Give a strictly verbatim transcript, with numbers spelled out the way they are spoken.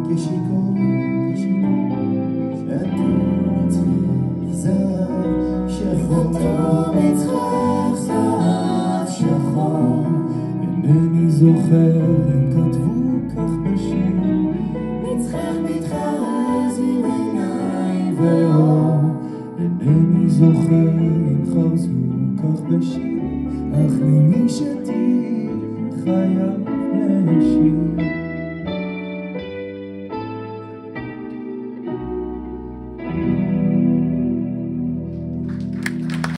כשיכור, שחור מצחיק זהב שחור, שחור מצחיק זהב שחור. אינני זוכר אם כתבו כך בשיר, מצחך מתחרז עם עיניים ואור. אינני זוכר אם חרזו כך בשיר, אך ממי שתהי חיה